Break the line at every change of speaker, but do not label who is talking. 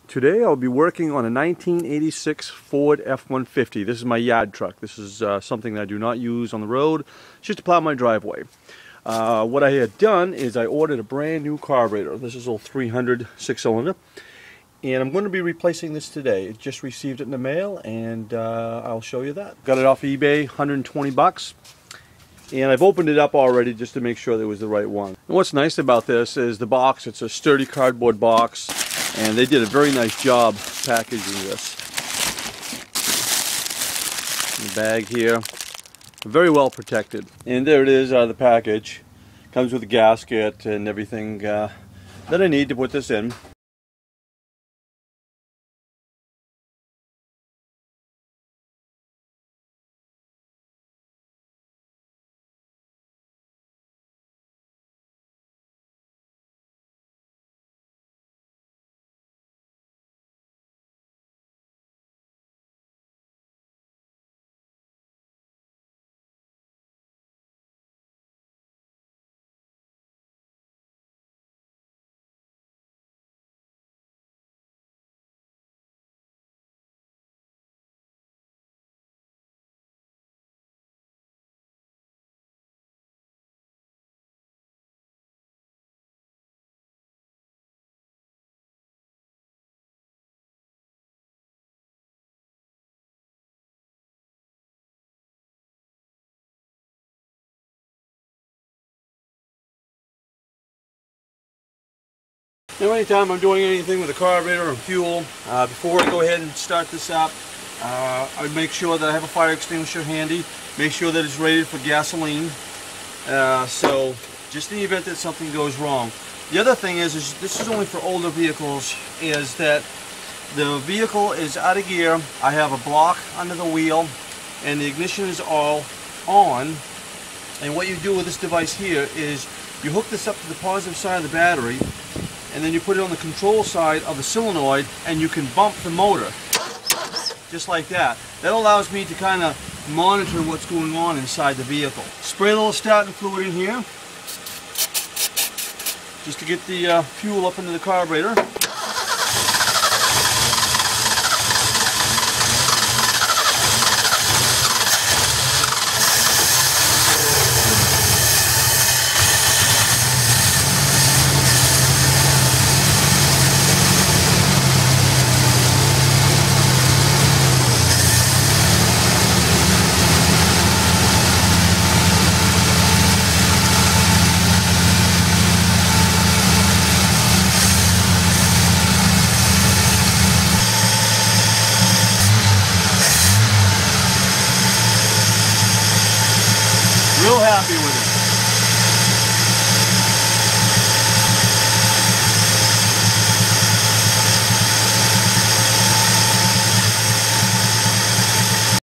Today I'll be working on a 1986 Ford F-150. This is my yard truck. This is something that I do not use on the road. It's just to plow my driveway. What I had done is I ordered a brand new carburetor. This is a 300 6-cylinder. And I'm going to be replacing this today. I just received it in the mail and I'll show you that. Got it off eBay, 120 bucks. And I've opened it up already just to make sure that it was the right one. And what's nice about this is the box. It's a sturdy cardboard box. And they did a very nice job packaging this. The bag here, very well protected. And there it is, the package. Comes with a gasket and everything that I need to put this in. Now anytime I'm doing anything with a carburetor or fuel, before I go ahead and start this up, I make sure that I have a fire extinguisher handy, make sure that it's rated for gasoline, so just in the event that something goes wrong. The other thing is this is only for older vehicles, is that the vehicle is out of gear, I have a block under the wheel, and the ignition is all on, and what you do with this device here is you hook this up to the positive side of the battery, and then you put it on the control side of the solenoid and you can bump the motor just like that. That allows me to kind of monitor what's going on inside the vehicle. Spray a little starting fluid in here just to get the fuel up into the carburetor. Real happy with it.